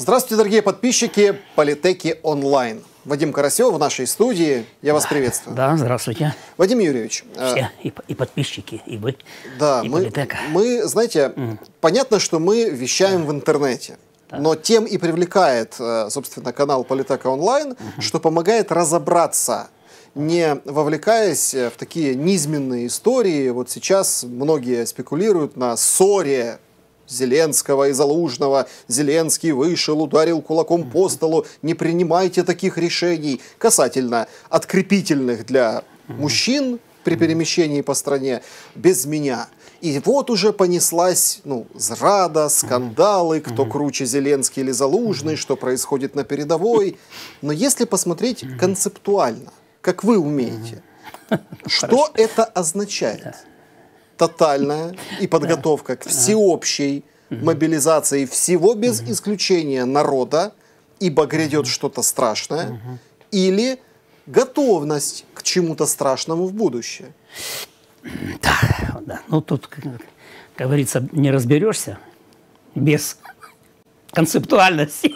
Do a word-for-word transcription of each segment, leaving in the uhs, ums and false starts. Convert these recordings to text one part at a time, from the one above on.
Здравствуйте, дорогие подписчики Политеки онлайн. Вадим Карасев в нашей студии. Я вас приветствую. Да, здравствуйте. Вадим Юрьевич. Все, и, и подписчики, и вы, да, и мы, Политека. мы, знаете, mm. понятно, что мы вещаем в интернете. Да. Но тем и привлекает, собственно, канал Политека онлайн, uh-huh. что помогает разобраться, не вовлекаясь в такие низменные истории. Вот сейчас многие спекулируют на ссоре Зеленского и Залужного. Зеленский вышел, ударил кулаком по столу. Не принимайте таких решений касательно открепительных для мужчин при перемещении по стране без меня. И вот уже понеслась, ну, зрада, скандалы, кто круче, Зеленский или Залужный, что происходит на передовой. Но если посмотреть концептуально, как вы умеете, что это означает? Тотальная и подготовка к всеобщей мобилизации всего без исключения народа, ибо грядет что-то страшное, или готовность к чему-то страшному в будущее? Да, да. Ну тут, как, как говорится, не разберешься без концептуальности.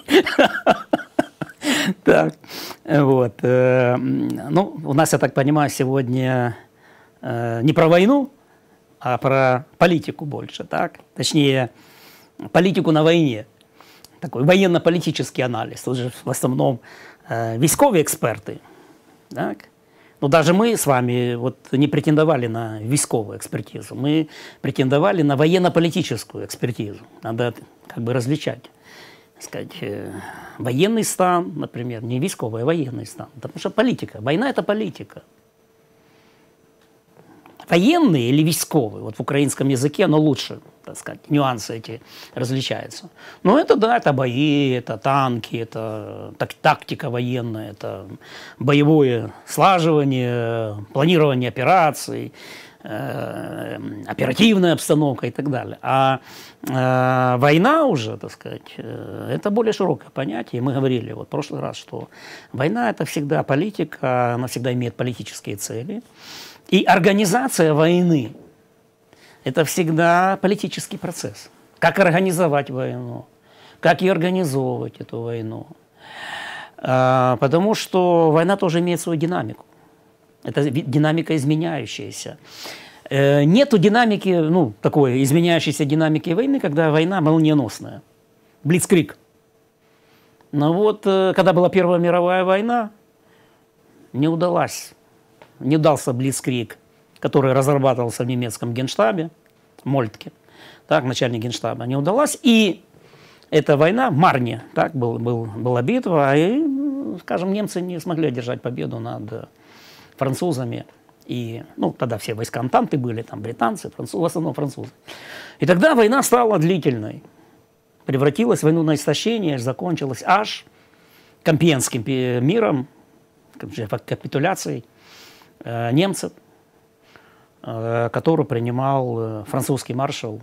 Так, вот. Ну, у нас, я так понимаю, сегодня не про войну, а про политику больше, так? Точнее, политику на войне. Такой военно-политический анализ. Тут же в основном військові експерти, так? Но даже мы с вами вот не претендовали на військовую экспертизу, мы претендовали на военно-политическую экспертизу. Надо как бы различать. Сказать, военный стан, например, не військовый, а военный стан. Потому что политика, война – это политика. Военный или військовый, вот в украинском языке оно лучше, так сказать, нюансы эти различаются. Но это, да, это бои, это танки, это так, тактика военная, это боевое слаживание, планирование операций, э, оперативная обстановка и так далее. А э, война уже, так сказать, э, это более широкое понятие. Мы говорили вот в прошлый раз, что война – это всегда политика, она всегда имеет политические цели. И организация войны – это всегда политический процесс. Как организовать войну, как и организовывать эту войну. А, потому что война тоже имеет свою динамику. Это динамика изменяющаяся. Э, нету динамики, ну, такой изменяющейся динамики войны, когда война молниеносная. Блицкриг. Но вот, когда была Первая мировая война, не удалась. Не удался блицкриг, который разрабатывался в немецком генштабе, Мольтке, так, начальник генштаба, не удалась. И эта война в Марне, так, был, был, была битва, и, скажем, немцы не смогли одержать победу над французами. И, ну, тогда все войска Антанты были, там, британцы, французы, в основном французы. И тогда война стала длительной, превратилась в войну на истощение, закончилась аж Компьенским миром, капитуляцией немцев, который принимал французский маршал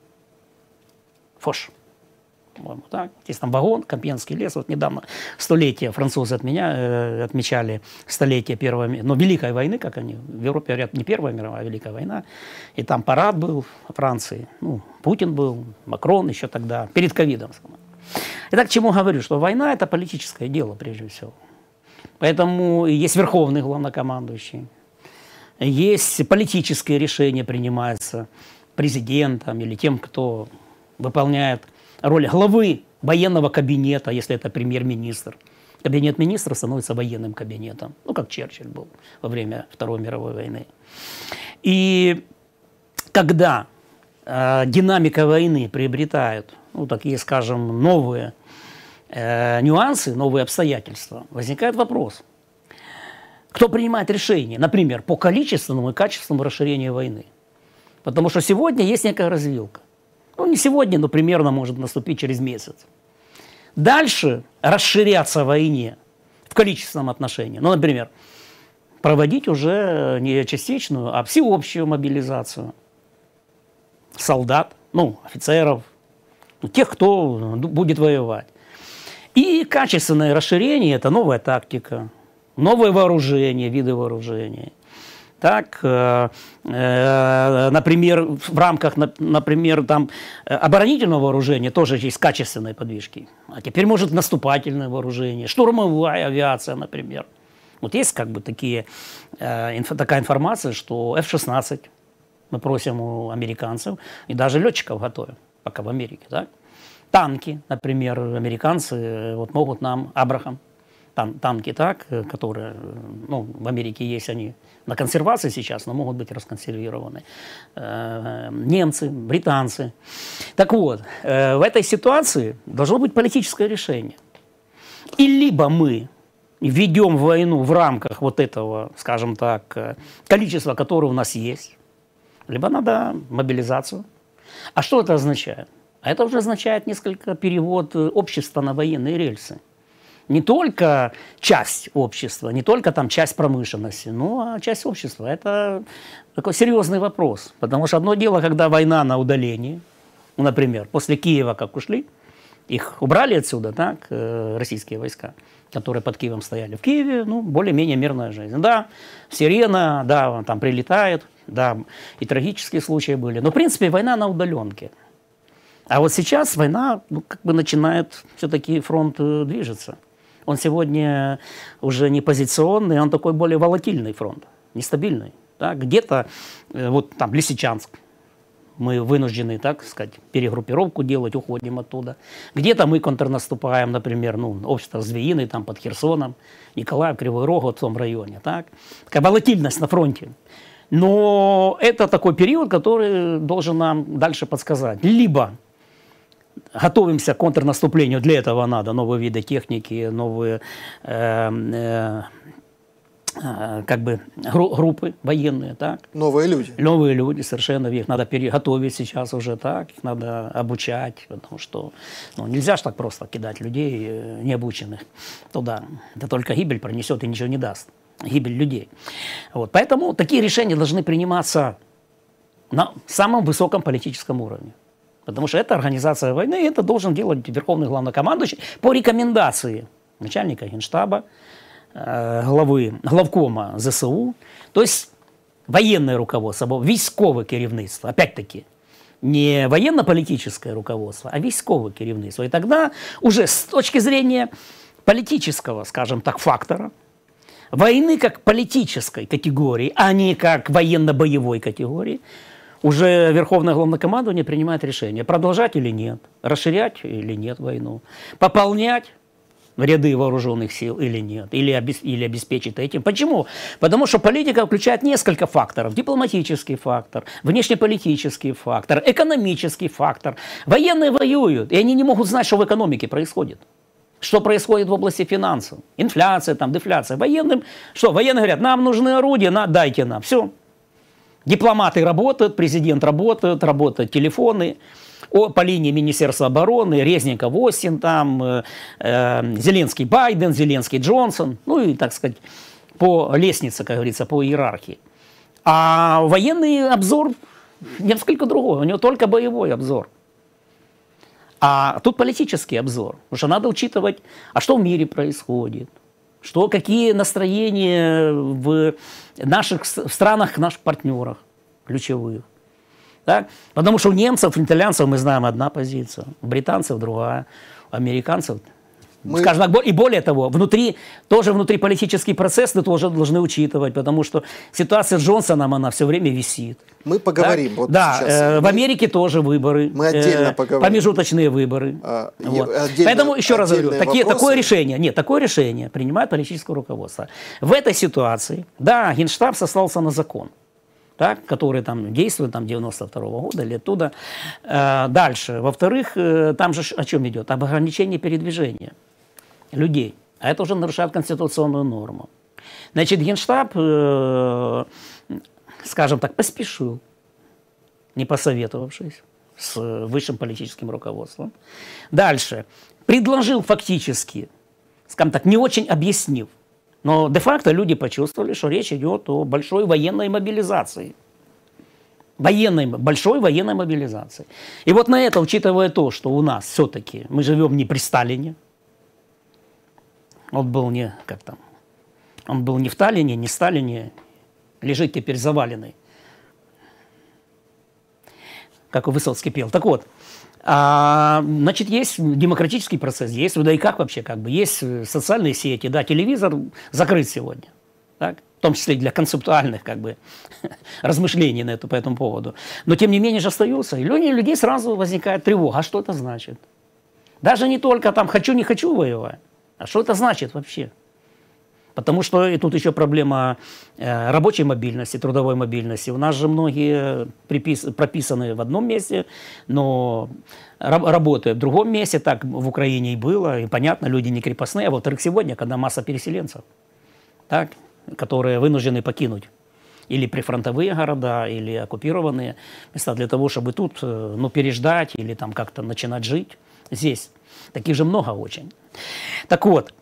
Фош. Так. Здесь там вагон, Компьенский лес. Вот недавно столетие французы от меня, отмечали столетие Первой, но Великой войны, как они в Европе говорят, не Первая мировая, а Великая война. И там парад был во Франции. Ну, Путин был, Макрон еще тогда, перед ковидом. Итак, к чему говорю, что война – это политическое дело, прежде всего. Поэтому есть верховный главнокомандующий, есть политические решения, принимаются президентом или тем, кто выполняет роль главы военного кабинета, если это премьер-министр. Кабинет министра становится военным кабинетом, ну, как Черчилль был во время Второй мировой войны. И когда э, динамика войны приобретает, ну, такие, скажем, новые Э, нюансы, новые обстоятельства, возникает вопрос, кто принимает решение, например, по количественному и качественному расширению войны. Потому что сегодня есть некая развилка. Ну, не сегодня, но примерно может наступить через месяц. Дальше расширяться в войне в количественном отношении. Ну, например, проводить уже не частичную, а всеобщую мобилизацию солдат, ну, офицеров, ну, тех, кто будет воевать. И качественное расширение – это новая тактика, новое вооружение, виды вооружения, Так, э, э, например, в рамках, например, там, оборонительного вооружения тоже есть качественные подвижки. А теперь, может, наступательное вооружение, штурмовая авиация, например. Вот есть как бы такие, э, инф, такая информация, что эф шестнадцать мы просим у американцев, и даже летчиков готовим, пока в Америке. Так? Танки, например, американцы вот, могут нам, Абрахам, тан, танки, так, которые ну, в Америке есть, они на консервации сейчас, но могут быть расконсервированы. Э, немцы, британцы. Так вот, э, в этой ситуации должно быть политическое решение. И либо мы ведем войну в рамках вот этого, скажем так, количества, которое у нас есть, либо надо мобилизацию. А что это означает? А это уже означает несколько перевод общества на военные рельсы. Не только часть общества, не только там часть промышленности, но а часть общества. Это такой серьезный вопрос. Потому что одно дело, когда война на удалении, ну, например, после Киева как ушли, их убрали отсюда, так, российские войска, которые под Киевом стояли. В Киеве, ну, более-менее мирная жизнь. Да, сирена, да, там прилетает, да, и трагические случаи были. Но, в принципе, война на удаленке. А вот сейчас война, ну, как бы начинает, все-таки фронт движется. Он сегодня уже не позиционный, он такой более волатильный фронт, нестабильный. Да? Где-то, вот там, Лисичанск, мы вынуждены, так сказать, перегруппировку делать, уходим оттуда. Где-то мы контрнаступаем, например, ну, общество Звеиный, там, под Херсоном, Николаев, Кривой Рог, вот в том районе. Так? Такая волатильность на фронте. Но это такой период, который должен нам дальше подсказать. Либо готовимся к контрнаступлению, для этого надо новые виды техники, новые э, э, э, как бы гру группы военные, так? Новые люди. Новые люди, совершенно, их надо переготовить сейчас уже, так, их надо обучать, потому что ну, нельзя же так просто кидать людей э, необученных туда. Это только гибель пронесет и ничего не даст. Гибель людей. Вот. Поэтому такие решения должны приниматься на самом высоком политическом уровне. Потому что это организация войны, и это должен делать верховный главнокомандующий по рекомендации начальника Генштаба, э, главы, главкома зэ эс у. То есть военное руководство, військовое керівництво, опять-таки, не военно-политическое руководство, а військовое керівництво. И тогда уже с точки зрения политического, скажем так, фактора, войны как политической категории, а не как военно-боевой категории, уже Верховное Главнокомандование принимает решение, продолжать или нет, расширять или нет войну, пополнять ряды вооруженных сил или нет, или, обес, или обеспечить этим. Почему? Потому что политика включает несколько факторов. Дипломатический фактор, внешнеполитический фактор, экономический фактор. Военные воюют, и они не могут знать, что в экономике происходит. Что происходит в области финансов. Инфляция, там, дефляция. Военным, что? Военные говорят, нам нужны орудия, на, дайте нам. Все. Дипломаты работают, президент работает, работают телефоны. О, по линии Министерства обороны, Резников, Остин, там, э, э, Зеленский, Байден, Зеленский, Джонсон. Ну и, так сказать, по лестнице, как говорится, по иерархии. А военный обзор несколько другой. У него только боевой обзор. А тут политический обзор. Потому что надо учитывать, а что в мире происходит. Что, какие настроения в наших в странах, наших партнерах ключевых. Так? Потому что у немцев, у итальянцев мы знаем одна позиция, у британцев другая, у американцев, мы... скажем так, и более того, внутри, тоже внутриполитический процесс мы тоже должны учитывать, потому что ситуация с Джонсоном, она все время висит. Мы поговорим. Вот да, сейчас. Э, в Америке тоже выборы. Мы отдельно э, поговорим. Промежуточные выборы. А, вот. Поэтому, еще раз говорю, такие, такое решение, нет, такое решение принимает политическое руководство. В этой ситуации, да, Генштаб сослался на закон, так, который там действует там девяносто второго года или оттуда. Э, дальше. Во-вторых, э, там же о чем идет? Об ограничении передвижения людей. А это уже нарушает конституционную норму. Значит, Генштаб, э, скажем так, поспешил, не посоветовавшись с высшим политическим руководством. Дальше. Предложил фактически, скажем так, не очень объяснив. Но де-факто люди почувствовали, что речь идет о большой военной мобилизации. Военной, большой военной мобилизации. И вот на это, учитывая то, что у нас все-таки мы живем не при Сталине, он был не, как там, он был не в Таллине, не в Сталине, лежит теперь заваленный. Как Высоцкий пел. Так вот, а, значит, есть демократический процесс, есть, да и как вообще, как бы, есть социальные сети, да, телевизор закрыт сегодня, так? В том числе для концептуальных, как бы, размышлений на это, по этому поводу. Но, тем не менее, же остаются. И у людей сразу возникает тревога. А что это значит? Даже не только там «хочу, не хочу» воевать. А что это значит вообще? Потому что и тут еще проблема э, рабочей мобильности, трудовой мобильности. У нас же многие припис, прописаны в одном месте, но раб, работают в другом месте. Так в Украине и было. И понятно, люди не крепостные. А во-вторых, сегодня, когда масса переселенцев, так, которые вынуждены покинуть или прифронтовые города, или оккупированные места для того, чтобы тут ну, переждать или там как-то начинать жить здесь. Таких же много очень. Так вот,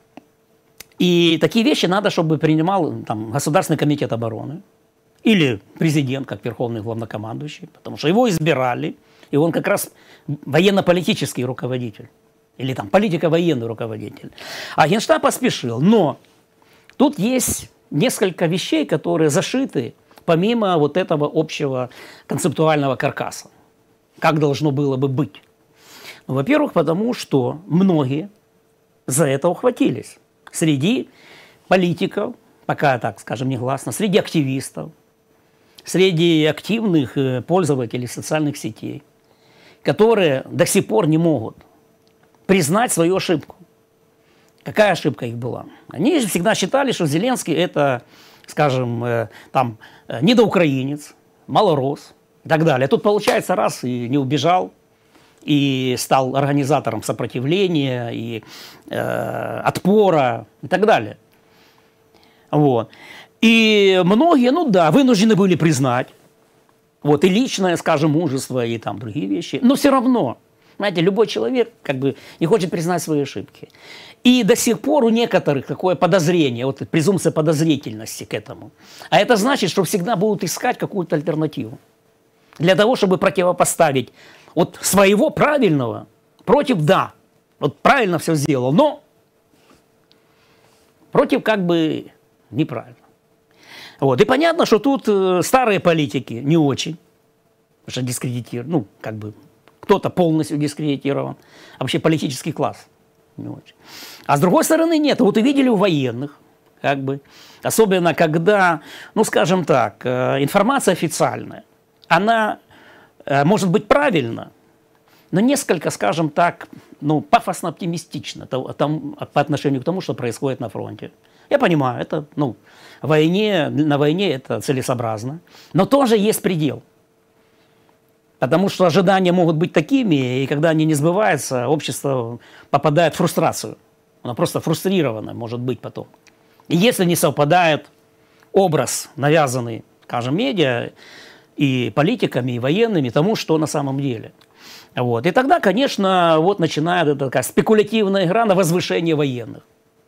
и такие вещи надо, чтобы принимал там, Государственный комитет обороны или президент, как верховный главнокомандующий, потому что его избирали, и он как раз военно-политический руководитель или там политико-военный руководитель. А Генштаб поспешил, но тут есть несколько вещей, которые зашиты помимо вот этого общего концептуального каркаса. Как должно было бы быть? Ну, во-первых, потому что многие за это ухватились. Среди политиков, пока так скажем негласно, среди активистов, среди активных пользователей социальных сетей, которые до сих пор не могут признать свою ошибку. Какая ошибка их была? Они всегда считали, что Зеленский это, скажем, э, там, э, недоукраинец, малорос и так далее. А тут, получается, раз и не убежал, и стал организатором сопротивления, и э, отпора и так далее. Вот. И многие, ну да, вынуждены были признать, вот, и личное, скажем, мужество, и там другие вещи, но все равно, знаете, любой человек как бы не хочет признать свои ошибки. И до сих пор у некоторых такое подозрение, вот презумпция подозрительности к этому. А это значит, что всегда будут искать какую-то альтернативу. Для того, чтобы противопоставить от своего правильного против «да». Вот правильно все сделал, но против как бы неправильно. Вот. И понятно, что тут э, старые политики не очень, потому что дискредитированы, ну, как бы кто-то полностью дискредитирован, а вообще политический класс не очень. А с другой стороны нет. Вот увидели у военных, как бы, особенно когда, ну, скажем так, э, информация официальная, она э, может быть правильна, но несколько, скажем так, ну, пафосно-оптимистично по отношению к тому, что происходит на фронте. Я понимаю, это, ну, войне, на войне это целесообразно, но тоже есть предел. Потому что ожидания могут быть такими, и когда они не сбываются, общество попадает в фрустрацию. Оно просто фрустрировано может быть потом. И если не совпадает образ, навязанный, скажем, медиа, и политиками, и военными, тому, что на самом деле. Вот. И тогда, конечно, вот начинает эта такая спекулятивная игра на возвышение военных.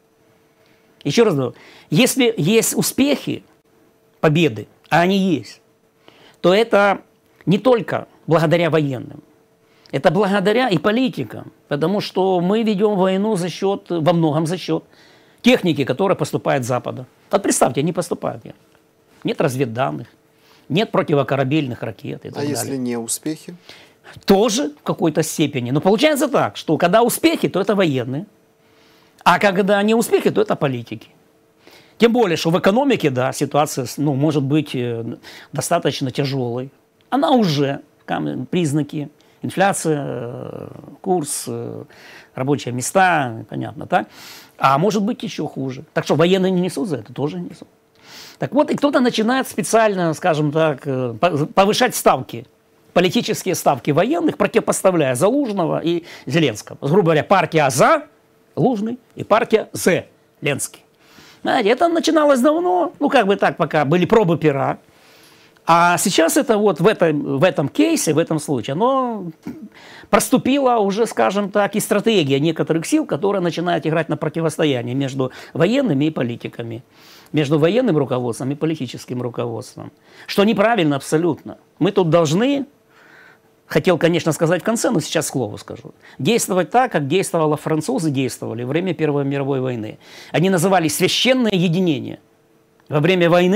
Еще раз говорю, если есть успехи, победы, а они есть, то это не только благодаря военным, это благодаря и политикам, потому что мы ведем войну за счет, во многом за счет техники, которая поступает с Запада. Вот представьте, они поступают. Нет разведданных, нет противокорабельных ракет и так а далее. если не успехи? Тоже в какой-то степени. Но получается так, что когда успехи, то это военные, а когда не успехи, то это политики. Тем более, что в экономике, да, ситуация, ну, может быть достаточно тяжелой. Она уже, признаки, инфляция, курс, рабочие места, понятно, так? А может быть еще хуже. Так что военные не несут за это, тоже несут. Так вот, и кто-то начинает специально, скажем так, повышать ставки, политические ставки военных, противопоставляя Залужного и Зеленского. Грубо говоря, партия «за» Лужный и партия «з» Ленский. Знаете, это начиналось давно, ну как бы так, пока были пробы пера. А сейчас это вот в этом, в этом кейсе, в этом случае, оно проступила уже, скажем так, и стратегия некоторых сил, которая начинает играть на противостояние между военными и политиками, между военным руководством и политическим руководством. Что неправильно абсолютно. Мы тут должны, хотел, конечно, сказать в конце, но сейчас к слову скажу, действовать так, как действовали французы, действовали во время Первой мировой войны. Они называли священное единение. Во время войны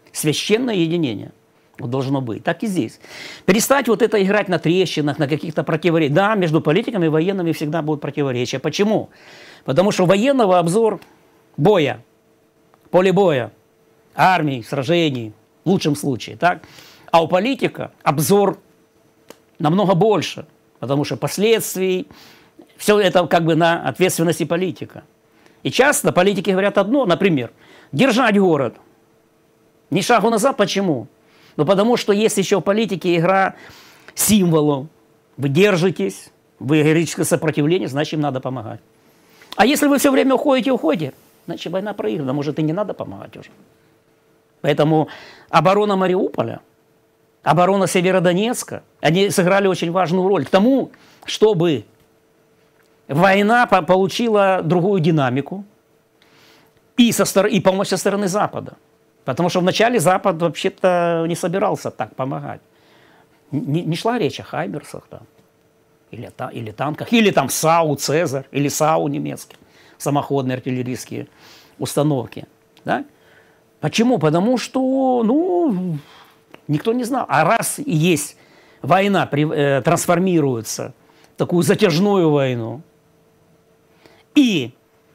Священное единение вот должно быть. Так и здесь. Перестать вот это играть на трещинах, на каких-то противоречиях. Да, между политиками и военными всегда будут противоречия. Почему? Потому что военного обзор боя, поле боя, армии, сражений, в лучшем случае. Так? А у политика обзор намного больше, потому что последствий, все это как бы на ответственности политика. И часто политики говорят одно, например, держать город. Ни шагу назад. Почему? Ну, потому что есть еще в политике игра символов. Вы держитесь, вы героическое сопротивление, значит, им надо помогать. А если вы все время уходите, уходите, значит, война проиграна, может, и не надо помогать уже. Поэтому оборона Мариуполя, оборона Северодонецка, они сыграли очень важную роль к тому, чтобы война получила другую динамику и, со стороны, и помощь со стороны Запада. Потому что вначале Запад вообще-то не собирался так помогать. Не, не шла речь о Хаймерсах там, или, или танках, или там САУ «Цезарь», или САУ немецкие, самоходные артиллерийские установки. Да? Почему? Потому что, ну, никто не знал. А раз есть война, при, э, трансформируется в такую затяжную войну, и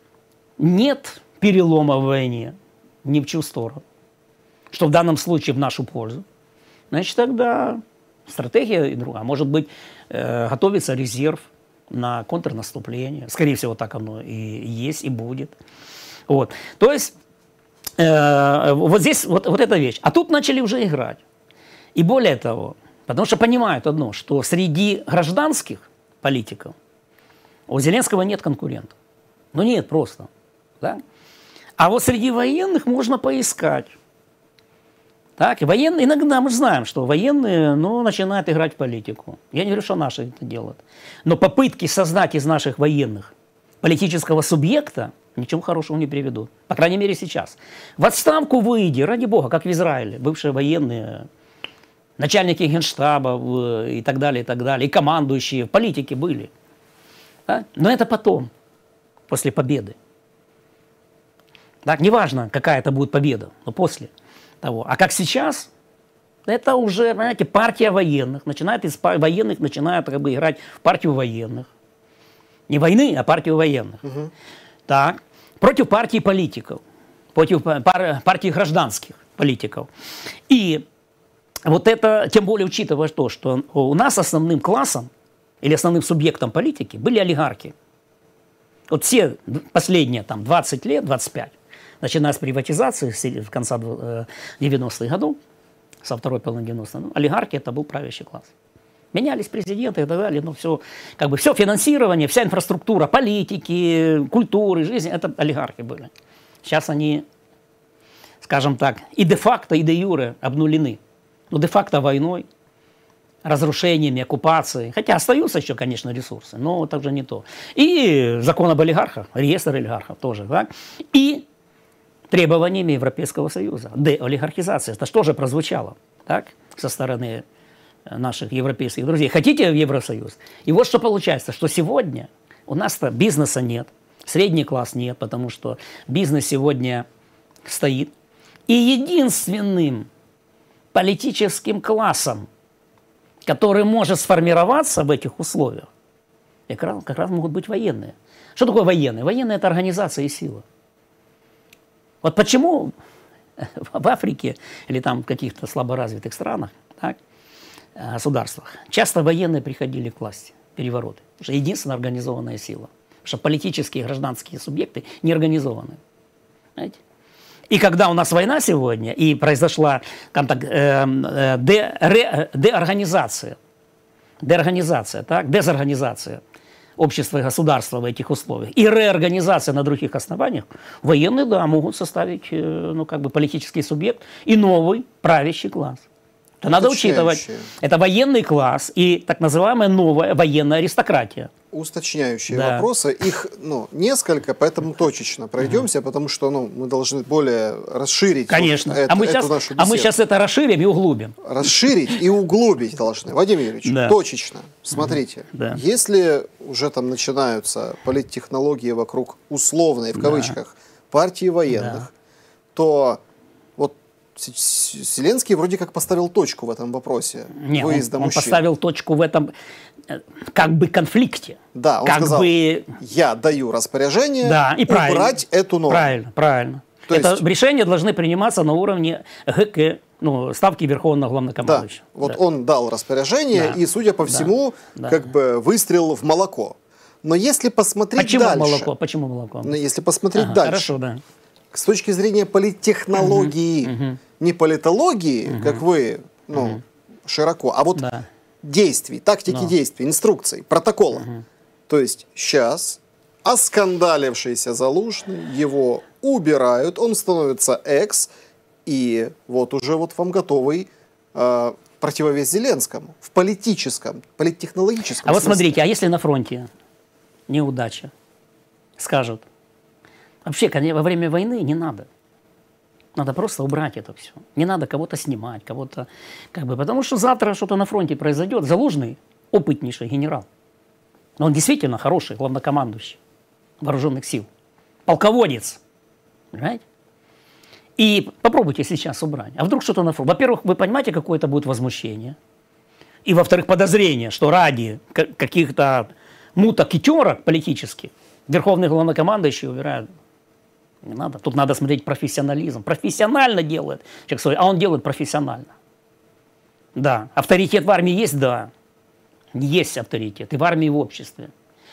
нет перелома в войне ни в чью сторону, что в данном случае в нашу пользу, значит, тогда стратегия другая. Может быть, э, готовится резерв на контрнаступление. Скорее всего, так оно и есть, и будет. Вот. То есть, э, вот здесь вот, вот эта вещь. А тут начали уже играть. И более того, потому что понимают одно, что среди гражданских политиков у Зеленского нет конкурентов. Ну, нет просто. Да? А вот среди военных можно поискать. Так, и военные, иногда мы знаем, что военные, ну, начинают играть в политику. Я не говорю, что наши это делают. Но попытки создать из наших военных политического субъекта ни к чему хорошему не приведут. По крайней мере, сейчас. В отставку выйди, ради бога, как в Израиле. Бывшие военные, начальники генштаба и так далее, и так далее. И командующие в политике были. Да? Но это потом, после победы. Так, неважно, какая это будет победа, но после того. А как сейчас, это уже, знаете, партия военных. Начинает из военных начинают как бы играть в партию военных. Не войны, а партию военных. Угу. Так. Против партии политиков. Против пар партии гражданских политиков. И вот это, тем более учитывая то, что у нас основным классом или основным субъектом политики были олигархи. Вот все последние там двадцать лет, двадцать пять, начиная с приватизации в конце девяностых годов, со второй половины девяностых, ну, олигархи это был правящий класс. Менялись президенты и так далее, но все, как бы все финансирование, вся инфраструктура политики, культуры, жизни, это олигархи были. Сейчас они, скажем так, и де-факто, и де-юре обнулены. Но де-факто войной, разрушениями, оккупацией. Хотя остаются еще, конечно, ресурсы, но это уже не то. И закон об олигархах, реестр олигархов тоже. Да? И требованиями Европейского Союза. Деолигархизация. Это что же прозвучало так, со стороны наших европейских друзей. Хотите в Евросоюз? И вот что получается, что сегодня у нас-то бизнеса нет, средний класс нет, потому что бизнес сегодня стоит. И единственным политическим классом, который может сформироваться в этих условиях, как раз, как раз могут быть военные. Что такое военные? Военные – это организация и сила. Вот почему в Африке или там в каких-то слаборазвитых странах, так, государствах часто военные приходили к власти, перевороты. Потому что единственная организованная сила. Потому что политические и гражданские субъекты не организованы. Знаете? И когда у нас война сегодня, и произошла там, так, э, э, де, ре, деорганизация, деорганизация, так, дезорганизация общества и государства в этих условиях, и реорганизация на других основаниях, военные, да, могут составить э, ну, как бы политический субъект и новый правящий класс. Это надо учитывать. Это военный класс и так называемая новая военная аристократия. Уточняющие да. вопросы. Их ну, несколько, поэтому точечно пройдемся, uh-huh. потому что ну, мы должны более расширить Конечно. Вот это, а, мы эту сейчас, нашу беседу. А мы сейчас это расширим и углубим. Расширить и углубить должны. Вадим Юрьевич, да. точечно. Смотрите, uh-huh. да. если уже там начинаются политтехнологии вокруг условной, в кавычках, да. партии военных, да. то вот Зеленский вроде как поставил точку в этом вопросе. Не, он, он поставил точку в этом как бы конфликте. Да, он как сказал, бы... я даю распоряжение да, и убрать правильно, эту норму. Правильно, правильно. То Это есть... решения должны приниматься на уровне ГК, ну, ставки Верховного Главнокомандующего. Да, вот да. он дал распоряжение, да. и, судя по всему, да. как бы выстрел в молоко. Но если посмотреть Почему дальше... молоко? Почему молоко? Но если посмотреть ага, дальше... Хорошо, да. С точки зрения политтехнологии, угу, угу. не политологии, угу. как вы, ну, угу. широко, а вот да. действий, тактики Но. действий, инструкций, протокола. Угу. То есть сейчас оскандалившийся Залужный, его убирают, он становится экс, и вот уже вот вам готовый э, противовес Зеленскому в политическом, политтехнологическом А смысле. вот смотрите, а если на фронте неудача, скажут, вообще, во время войны не надо. Надо просто убрать это все. Не надо кого-то снимать, кого-то... Как бы, потому что завтра что-то на фронте произойдет. Залужный опытнейший генерал. Но он действительно хороший главнокомандующий вооруженных сил. Полководец. Понимаете? И попробуйте сейчас убрать. А вдруг что-то на фронте? Во-первых, вы понимаете, какое это будет возмущение. И, во-вторых, подозрение, что ради каких-то муток и терок политических верховный главнокомандующий убирает. Не надо. Тут надо смотреть профессионализм. Профессионально делает человек, а он делает профессионально. Да. Авторитет в армии есть? Да. Есть авторитет. И в армии, и в обществе.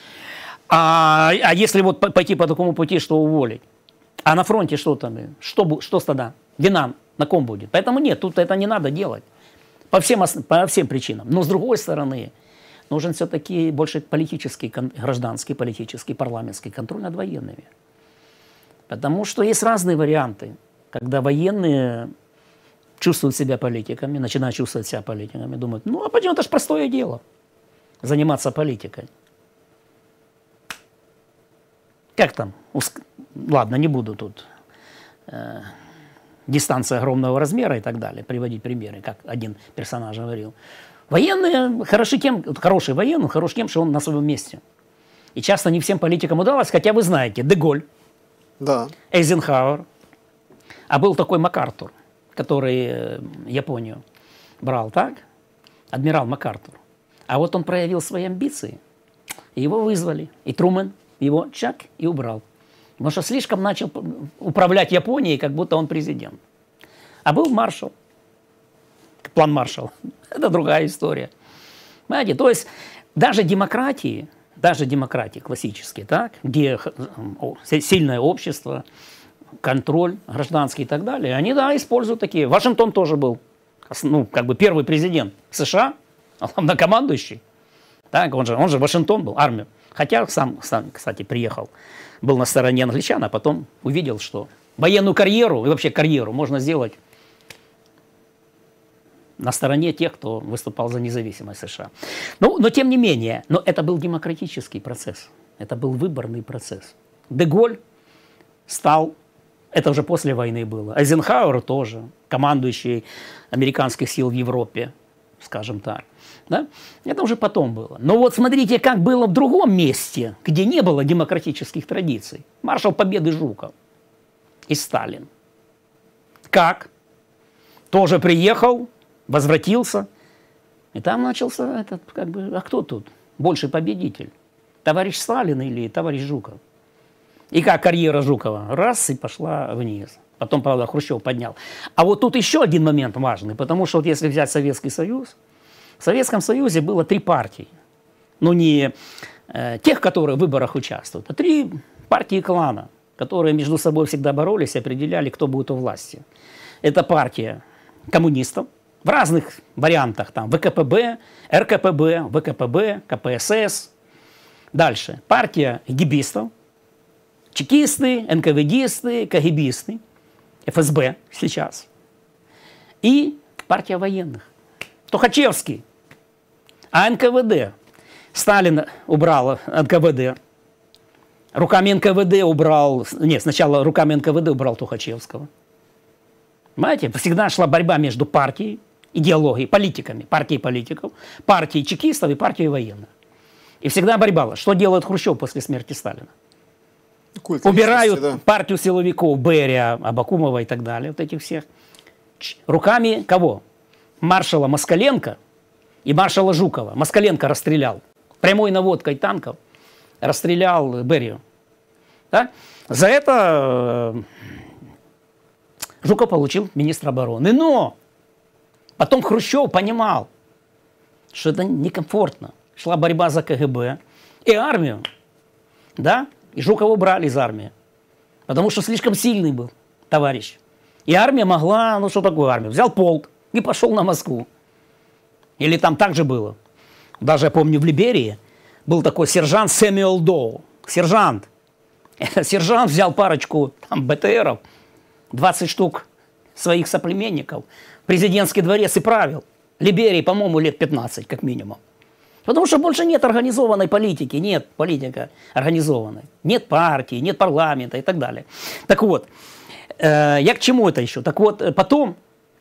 А, а если вот пойти по такому пути, что уволить? А на фронте что там? Что, что тогда? Вина на ком будет? Поэтому нет, тут это не надо делать. По всем, по всем причинам. Но с другой стороны, нужен все-таки больше политический, гражданский, политический, парламентский контроль над военными. Потому что есть разные варианты, когда военные чувствуют себя политиками, начинают чувствовать себя политиками, думают, ну а почему, это же простое дело, заниматься политикой. Как там? Ладно, не буду тут э, дистанция огромного размера и так далее, приводить примеры, как один персонаж говорил. Военные хороши тем, хороший военный, хорош тем, что он на своем месте. И часто не всем политикам удавалось, хотя вы знаете, де Голь, да. Эйзенхауэр, а был такой МакАртур, который Японию брал, так? Адмирал МакАртур. А вот он проявил свои амбиции, и его вызвали, и Трумэн его чак и убрал. Потому что слишком начал управлять Японией, как будто он президент. А был маршал, план Маршалла. Это другая история. Понимаете, то есть даже демократии, даже демократии классические, так, где сильное общество, контроль гражданский и так далее, они, да, используют такие. Вашингтон тоже был, ну, как бы первый президент США, главнокомандующий. Так, он же, он же Вашингтон был, армия. Хотя сам, сам, кстати, приехал, был на стороне англичан, а потом увидел, что военную карьеру и вообще карьеру можно сделать на стороне тех, кто выступал за независимость США. Ну, но тем не менее, но это был демократический процесс, это был выборный процесс. де Голь стал, это уже после войны было, Эйзенхауэр тоже, командующий американских сил в Европе, скажем так. Да? Это уже потом было. Но вот смотрите, как было в другом месте, где не было демократических традиций. Маршал Победы Жуков и Сталин. Как? Тоже приехал, возвратился, и там начался этот, как бы, а кто тут больший победитель? Товарищ Сталин или товарищ Жуков? И как карьера Жукова? Раз, и пошла вниз. Потом, правда, Хрущев поднял. А вот тут еще один момент важный, потому что вот если взять Советский Союз, в Советском Союзе было три партии. Ну, не э, тех, которые в выборах участвуют, а три партии клана, которые между собой всегда боролись и определяли, кто будет у власти. Это партия коммунистов в разных вариантах. Там ВКПБ, РКПБ, ВКПБ, КПСС. Дальше. Партия гибистов, чекисты, эн ка вэ дисты, кагибисты, эф эс бэ сейчас. И партия военных. Тухачевский. А эн ка вэ дэ. Сталин убрал эн ка вэ дэ. Руками эн ка вэ дэ убрал... Нет, сначала руками эн ка вэ дэ убрал Тухачевского. Понимаете? Всегда шла борьба между партией, идеологией, политиками, партией политиков, партией чекистов и партией военных. И всегда борьба была. Что делает Хрущев после смерти Сталина? Культ Убирают личности, да. партию силовиков, Берия, Абакумова и так далее, вот этих всех. руками кого? Маршала Москаленко и маршала Жукова. Москаленко расстрелял. Прямой наводкой танков расстрелял Берию. Да? За это Жуков получил министра обороны. Но потом Хрущев понимал, что это некомфортно. Шла борьба за КГБ и армию. Да? И Жукова убрали из армии. Потому что слишком сильный был товарищ. И армия могла, ну что такое армия? Взял полк и пошел на Москву. Или там так же было. Даже я помню в Либерии был такой сержант Сэмюэл Доу. Сержант. Сержант взял парочку там БТРов, двадцать штук своих соплеменников, президентский дворец и правил. Либерии, по-моему, лет пятнадцать как минимум. Потому что больше нет организованной политики, нет политика организованной, нет партии, нет парламента и так далее. Так вот, э, я к чему это еще? Так вот, потом,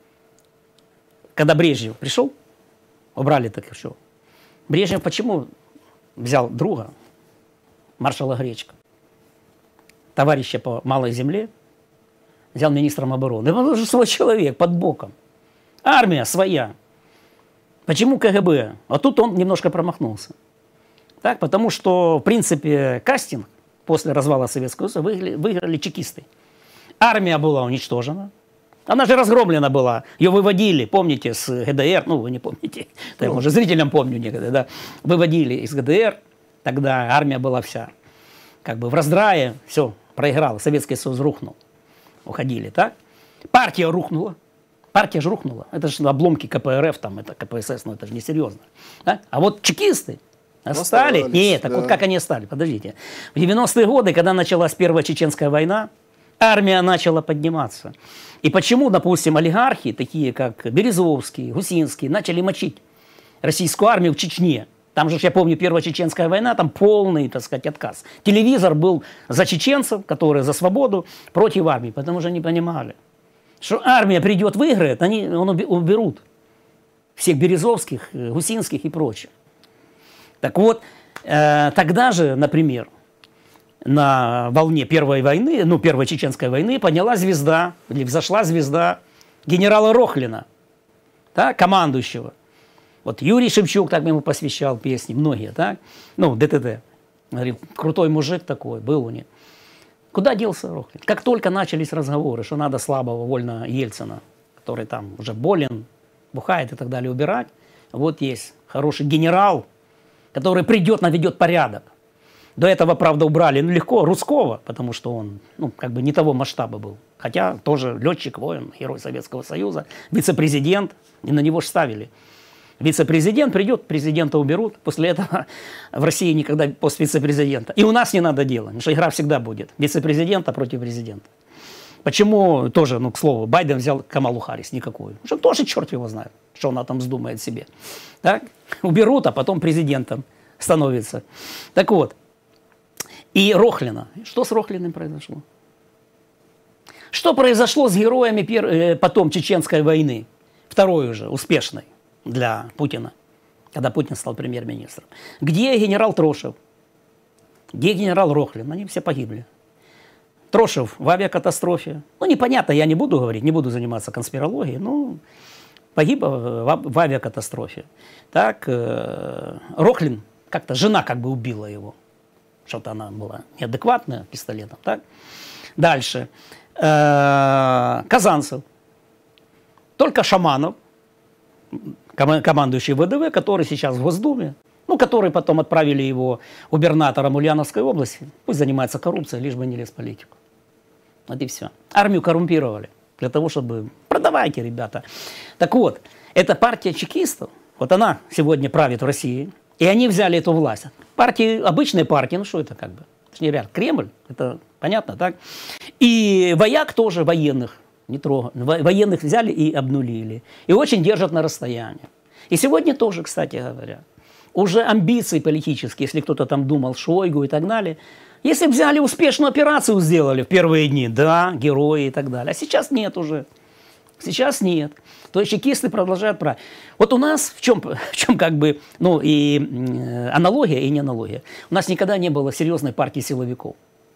когда Брежнев пришел, убрали так еще. Брежнев почему взял друга, маршала Гречка, товарища по малой земле, взял министром обороны? Он уже свой человек, под боком. Армия своя. Почему КГБ? А тут он немножко промахнулся. Так, потому что, в принципе, кастинг после развала Советского Союза выиграли, выиграли чекисты. Армия была уничтожена. Она же разгромлена была. Ее выводили, помните, с ГДР. Ну, вы не помните. Ну, я, может, зрителям помню некогда. Да. Выводили из ГДР. Тогда армия была вся как бы в раздрае. Все, проиграла. Советский Союз рухнул. Уходили, так? Партия рухнула. Партия же рухнула. Это же обломки КПРФ, там, это КПСС, но это же несерьезно. Да? А вот чекисты стали. Нет, так да. Вот как они стали? Подождите. В девяностые годы, когда началась Первая Чеченская война, армия начала подниматься. И почему, допустим, олигархи, такие как Березовский, Гусинский, начали мочить российскую армию в Чечне? Там же, я помню, Первая Чеченская война, там полный, так сказать, отказ. Телевизор был за чеченцев, которые за свободу, против армии, потому что они понимали, что армия придет, выиграет, они он уберут всех Березовских, Гусинских и прочих. Так вот, э, тогда же, например, на волне Первой войны, ну, Первой Чеченской войны подняла звезда, или взошла звезда генерала Рохлина, да, командующего. Вот Юрий Шевчук так ему посвящал песни, многие, так? Ну, ДТД. Говорит, крутой мужик такой, был у них. Куда делся Рохлин? Как только начались разговоры, что надо слабого, вольно Ельцина, который там уже болен, бухает и так далее, убирать, вот есть хороший генерал, который придет, наведет порядок. До этого, правда, убрали, ну, легко, Русского, потому что он, ну, как бы не того масштаба был. Хотя тоже летчик, воин, герой Советского Союза, вице-президент, и на него же ставили. Вице-президент придет, президента уберут. После этого в России никогда пост вице-президента. И у нас не надо делать, потому что игра всегда будет. Вице-президента против президента. Почему тоже, ну, к слову, Байден взял Камалу Харрис никакую? Потому что тоже черт его знает, что она там вздумает себе. Так? Уберут, а потом президентом становится. Так вот. И Рохлина. Что с Рохлиным произошло? Что произошло с героями пер... потом Чеченской войны? Второй уже, успешной для Путина, когда Путин стал премьер-министром. Где генерал Трошев? Где генерал Рохлин? Они все погибли. Трошев в авиакатастрофе. Ну, непонятно, я не буду говорить, не буду заниматься конспирологией, но погиб в авиакатастрофе. Так, э, Рохлин, как-то жена как бы убила его. Что-то она была неадекватная пистолетом. Так? Дальше. Э, Казанцев. Только Шаманов, командующий ВДВ, который сейчас в Госдуме, ну, который потом отправили его губернатором Ульяновской области. Пусть занимается коррупцией, лишь бы не лез в политику. Вот и все. Армию коррумпировали для того, чтобы... Продавайте, ребята. Так вот, эта партия чекистов, вот она сегодня правит в России, и они взяли эту власть. Партии, обычные партии, ну что это как бы? Это же нереально. Кремль, это понятно, так? И вояк тоже, военных. Не трогают. Военных взяли и обнулили. И очень держат на расстоянии. И сегодня тоже, кстати говоря, уже амбиции политические, если кто-то там думал, Шойгу и так далее, если бы взяли успешную операцию, сделали в первые дни, да, герои и так далее. А сейчас нет уже. Сейчас нет. То есть чекисты продолжают править. Вот у нас в чем, в чем как бы, ну, и аналогия, и не аналогия. У нас никогда не было серьезной партии силовиков.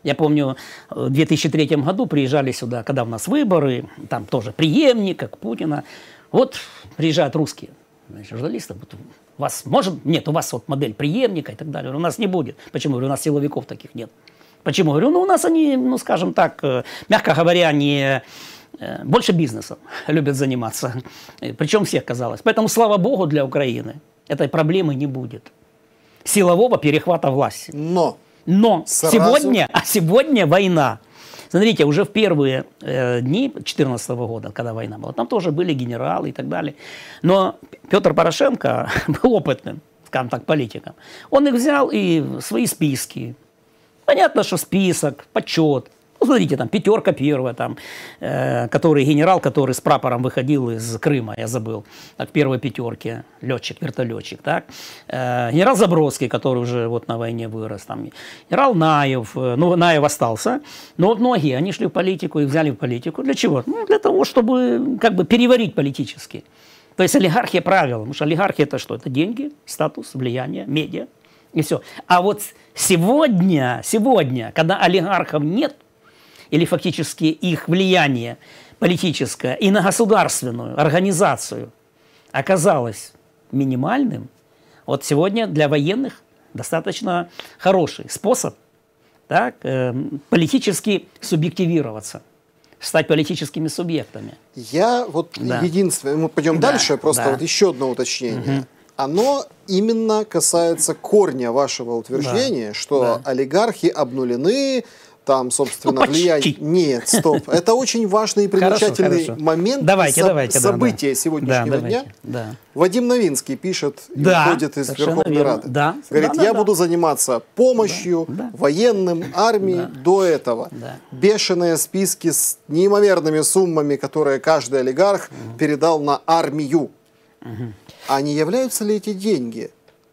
Я помню, в две тысячи третьем году приезжали сюда, когда у нас выборы, там тоже преемник, как Путина. Вот приезжают русские, значит, журналисты. Вот у вас может... Нет, у вас вот модель преемника и так далее. У нас не будет. Почему? Говорю, у нас силовиков таких нет. Почему? Говорю, ну у нас они, ну скажем так, мягко говоря, не... больше бизнесом любят заниматься. Причем всех, казалось. Поэтому, слава богу, для Украины этой проблемы не будет. Силового перехвата власти. Но... Но сразу... сегодня, а сегодня война. Смотрите, уже в первые э, дни две тысячи четырнадцатого года, когда война была, там тоже были генералы и так далее. Но Петр Порошенко был опытным, скажем так, политиком. Он их взял и в свои списки. Понятно, что список, почет. Ну, смотрите, там пятерка первая, там, э, который генерал, который с прапором выходил из Крыма, я забыл, так, в первой пятерке, летчик, вертолетчик, так. Э, генерал Забродский, который уже вот на войне вырос, там, генерал Наев, э, ну, Наев остался, но вот многие, они шли в политику и взяли в политику. Для чего? Ну, для того, чтобы, как бы, переварить политически. То есть олигархия правила, потому что олигархия это что? Это деньги, статус, влияние, медиа и все. А вот сегодня, сегодня, когда олигархов нет, или фактически их влияние политическое и на государственную организацию оказалось минимальным, вот сегодня для военных достаточно хороший способ, так, э, политически субъективироваться, стать политическими субъектами. Я вот да. единственное, мы пойдем да, дальше, просто да. вот еще одно уточнение. Угу. Оно именно касается корня вашего утверждения, да. что да. олигархи обнулены, там, собственно, ну, влияние... Нет, стоп. Это очень важный и примечательный хорошо, хорошо. момент давайте, со... давайте, события да, сегодняшнего да, дня. Да. Вадим Новинский пишет да, и уходит из Верховной Рады. Да, Говорит, да, я да, буду да. заниматься помощью да, да. военным, армии да. до этого. Да. Бешеные списки с неимоверными суммами, которые каждый олигарх угу. передал на армию. Угу. А не являются ли эти деньги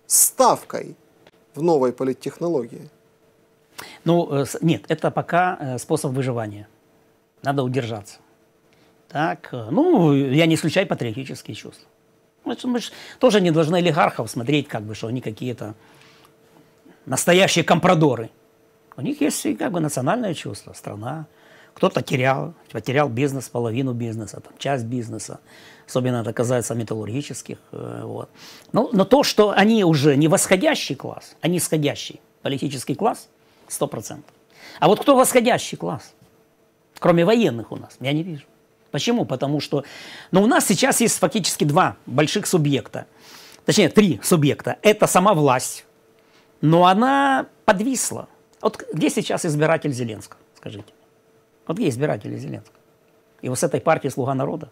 ставкой в новой политтехнологии? Ну, нет, это пока способ выживания. Надо удержаться. Так, ну, я не исключаю патриотические чувства. Мы, мы же тоже не должны олигархов смотреть, как бы, что они какие-то настоящие компрадоры. У них есть как бы национальное чувство, страна. Кто-то терял, потерял бизнес, половину бизнеса, там, часть бизнеса. Особенно это касается металлургических. Вот. Но, но то, что они уже не восходящий класс, а нисходящий политический класс, сто процентов. А вот кто восходящий класс? Кроме военных у нас, я не вижу. Почему? Потому что ну, у нас сейчас есть фактически два больших субъекта. Точнее, три субъекта. Это сама власть, но она подвисла. Вот где сейчас избиратель Зеленского, скажите? Вот где избиратели Зеленского? И вот с этой партии «Слуга народа».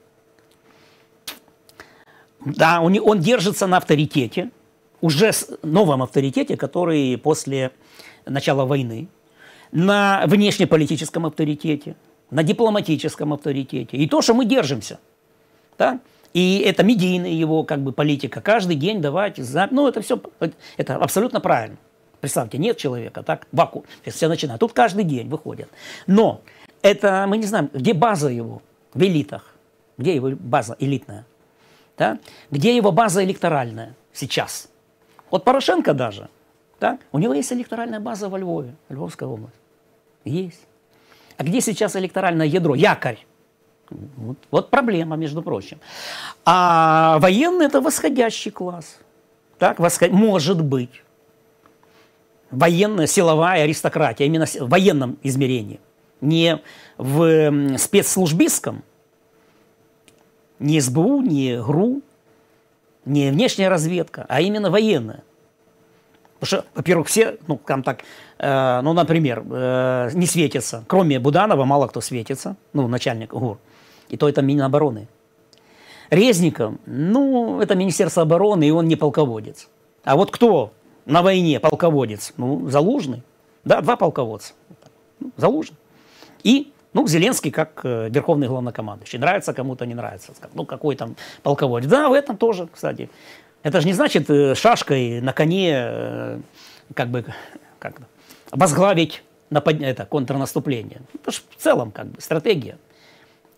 Да, он, он держится на авторитете, уже новом авторитете, который после начала войны, на внешнеполитическом авторитете, на дипломатическом авторитете. И то, что мы держимся. Да? И это медийная его как бы политика. Каждый день давать, ну это все, это абсолютно правильно. Представьте, нет человека, так, вакуум, все начинают. Тут каждый день выходят. Но это, мы не знаем, где база его в элитах, где его база элитная, да? Где его база электоральная сейчас. Вот Порошенко даже, так, у него есть электоральная база во Львове, Львовская область. Есть. А где сейчас электоральное ядро? Якорь. Вот, вот проблема, между прочим. А военный – это восходящий класс. Так, восход... Может быть. Военная, силовая аристократия, именно в военном измерении. Не в спецслужбистском, не эс бэ у, не ГРУ, не внешняя разведка, а именно военная. Потому что, во-первых, все, ну, там так, э, ну, например, э, не светятся. Кроме Буданова мало кто светится, ну, начальник ГУР. И то это Минобороны. Резников, ну, это Министерство обороны, и он не полководец. А вот кто на войне полководец? Ну, Залужный. Да, два полководца. Ну, Залужный. И, ну, Зеленский как э, верховный главнокомандующий. Нравится кому-то, не нравится. Ну, какой там полководец. Да, в этом тоже, кстати. Это же не значит э, шашкой на коне э, как бы как возглавить напад... это, контрнаступление. Это же в целом как бы стратегия.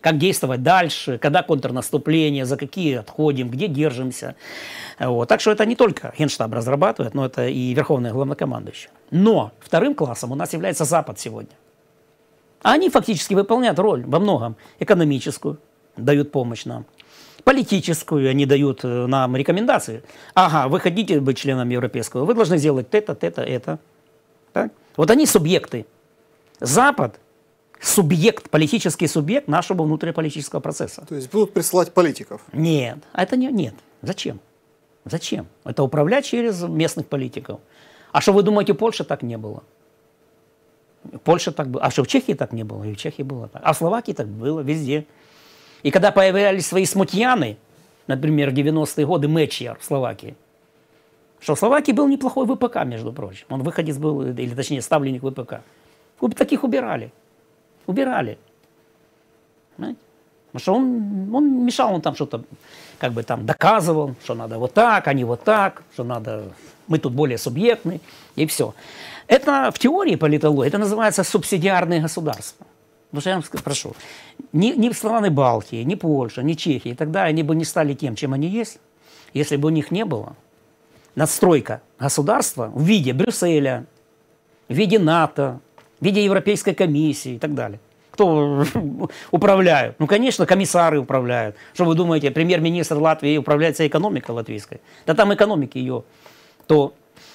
как действовать дальше, когда контрнаступление, за какие отходим, где держимся. Вот. Так что это не только Генштаб разрабатывает, но это и Верховный Главнокомандующий. Но вторым классом у нас является Запад сегодня. А они фактически выполняют роль во многом экономическую, дают помощь нам, политическую, они дают нам рекомендации. Ага, вы хотите быть членом Европейского, вы должны сделать это, это, это. Так? Вот они субъекты. Запад – субъект, политический субъект нашего внутриполитического процесса. То есть будут присылать политиков? Нет, это не, нет. Зачем? Зачем? Это управлять через местных политиков. А что вы думаете, в Польше так не было? В Польше так было. А что в Чехии так не было? И в Чехии было так. А в Словакии так было, везде. И когда появлялись свои смутьяны, например, в девяностые годы Мечьяр в Словакии, что в Словакии был неплохой ВПК, между прочим. Он выходец был, или точнее ставленник ВПК. Таких убирали. Убирали. Понимаете? Потому что он, он мешал, он там что-то как бы там доказывал, что надо вот так, а не вот так, что надо, мы тут более субъектны, и все. Это в теории политологии, это называется субсидиарные государства. Потому что я вам прошу, ни, ни страны Балтии, ни Польша, ни Чехия и так далее, они бы не стали тем, чем они есть, если бы у них не было надстройка государства в виде Брюсселя, в виде НАТО, в виде Европейской комиссии и так далее. Кто управляют? Ну, конечно, комиссары управляют. Что вы думаете, премьер-министр Латвии управляет всей экономикой латвийской? Да там экономики ее. То...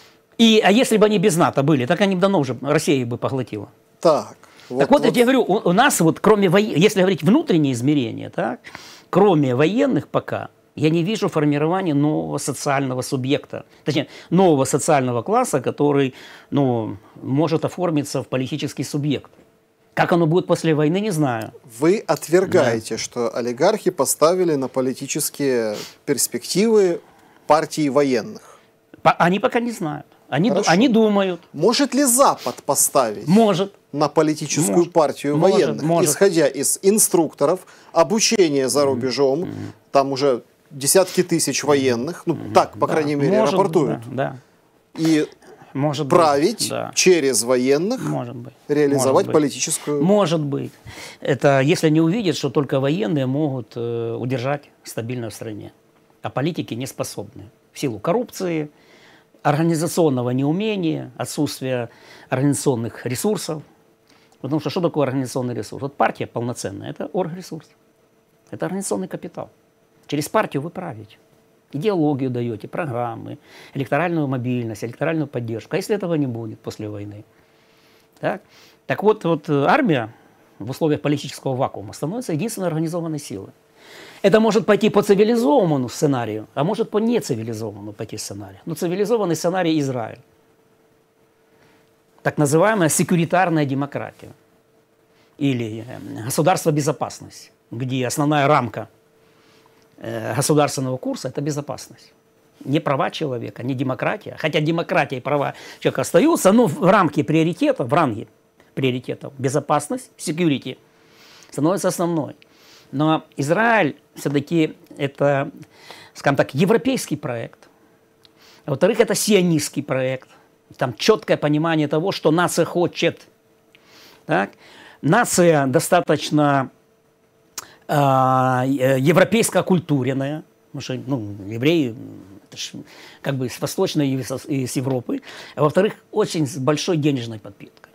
И, а если бы они без НАТО были, так они бы давно уже, Россия их бы поглотила. Так. Вот, так вот, вот, я тебе говорю, у, у нас вот кроме военных, если говорить внутренние измерения, так, кроме военных пока, я не вижу формирования нового социального субъекта, точнее, нового социального класса, который, ну, может оформиться в политический субъект. Как оно будет после войны, не знаю. Вы отвергаете, да, что олигархи поставили на политические перспективы партии военных? По, они пока не знают. Они, они думают. Может ли Запад поставить? Может. На политическую может, партию может, военных, может. исходя из инструкторов, обучения за рубежом, mm-hmm. там уже десятки тысяч военных, ну mm-hmm. так, по да, крайней мере, может, рапортуют. Да, да. И может править быть, да. через военных, может быть. реализовать может политическую... Быть. Может быть. Это если они увидят, что только военные могут э, удержать стабильность в стране, а политики не способны. В силу коррупции, организационного неумения, отсутствия организационных ресурсов. Потому что что такое организационный ресурс? Вот партия полноценная – это оргресурс. Это организационный капитал. Через партию вы правите. Идеологию даете, программы, электоральную мобильность, электоральную поддержку. А если этого не будет после войны? Так, так вот, вот армия в условиях политического вакуума становится единственной организованной силой. Это может пойти по цивилизованному сценарию, а может по нецивилизованному пойти сценарию. Но цивилизованный сценарий – Израиль. Так называемая секуритарная демократия или государство безопасности, где основная рамка государственного курса – это безопасность. Не права человека, не демократия. Хотя демократия и права человека остаются, но в рамке приоритетов, в ранге приоритетов безопасность, security становится основной. Но Израиль все-таки это, скажем так, европейский проект. А во-вторых, это сионистский проект. Там четкое понимание того, что нация хочет. Так? Нация достаточно э, европейско оккультуренная, потому что ну, евреи это ж, как бы с Восточной и с, и с Европы. А во-вторых, очень с большой денежной подпиткой.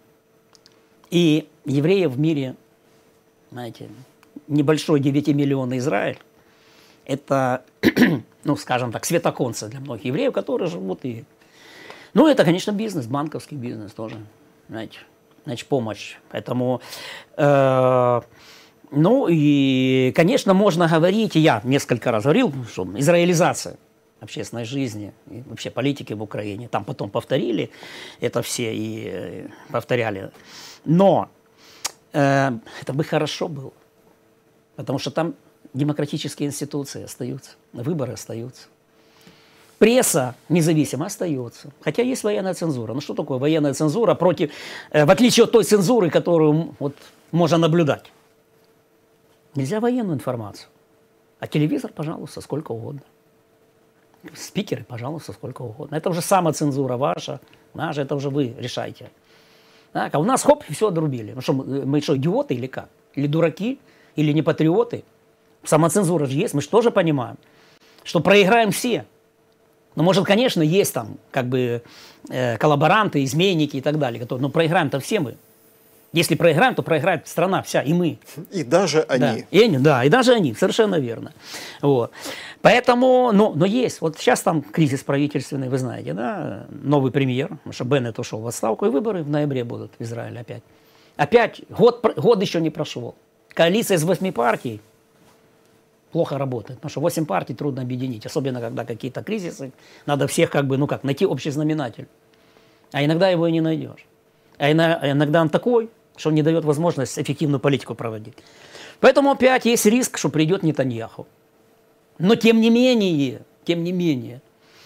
И евреев в мире, знаете, небольшой девятимиллионный Израиль, это, ну, скажем так, светоконцы для многих евреев, которые живут и... Ну, это, конечно, бизнес, банковский бизнес тоже, знаете, значит, помощь. Поэтому, э, ну, и, конечно, можно говорить, и я несколько раз говорил, что израилизация общественной жизни и вообще политики в Украине, там потом повторили это все и э, повторяли. Но э, это бы хорошо было, потому что там демократические институции остаются, выборы остаются. Пресса независимо остается. Хотя есть военная цензура. Ну что такое военная цензура против, э, в отличие от той цензуры, которую вот, можно наблюдать? Нельзя военную информацию. А телевизор, пожалуйста, сколько угодно. Спикеры, пожалуйста, сколько угодно. Это уже самоцензура ваша, наша, это уже вы решайте. Так, а у нас хоп, все отрубили. Ну что, мы что, идиоты или как? Или дураки? или не патриоты, самоцензура же есть, мы же тоже понимаем, что проиграем все. Ну, может, конечно, есть там как бы э, коллаборанты, изменники и так далее, которые, но проиграем-то все мы. Если проиграем, то проиграет страна вся, и мы. И даже они. Да, и они, да, и даже они, совершенно верно. Вот. Поэтому, но, но есть. Вот сейчас там кризис правительственный, вы знаете, да, новый премьер, потому что Беннет ушел в отставку, и выборы в ноябре будут в Израиле опять. Опять, год, год еще не прошел. Коалиция из восьми партий плохо работает, потому что восемь партий трудно объединить, особенно когда какие-то кризисы, надо всех как бы, ну как, найти общий знаменатель. А иногда его и не найдешь. А иногда он такой, что он не дает возможность эффективную политику проводить. Поэтому опять есть риск, что придет Нетаньяху. Но тем не менее, тем не менее,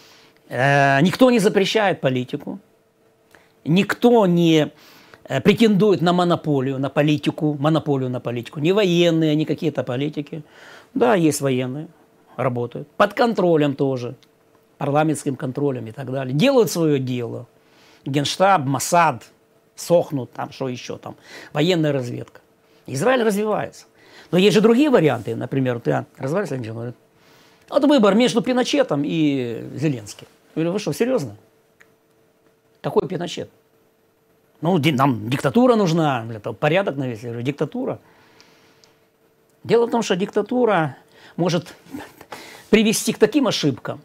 э, никто не запрещает политику, никто не э, претендует на монополию, на политику, монополию на политику, ни военные, ни какие-то политики. Да, есть военные, работают, под контролем тоже, парламентским контролем и так далее. Делают свое дело. Генштаб, Моссад, сохнут, там, что еще там, военная разведка. Израиль развивается. Но есть же другие варианты, например, вот я разговариваю с одним, говорит, вот выбор между Пиночетом и Зеленским. Я говорю, вы что, серьезно? Какой Пиночет? Ну, нам диктатура нужна, это порядок навести. Я говорю, диктатура. Дело в том, что диктатура может привести к таким ошибкам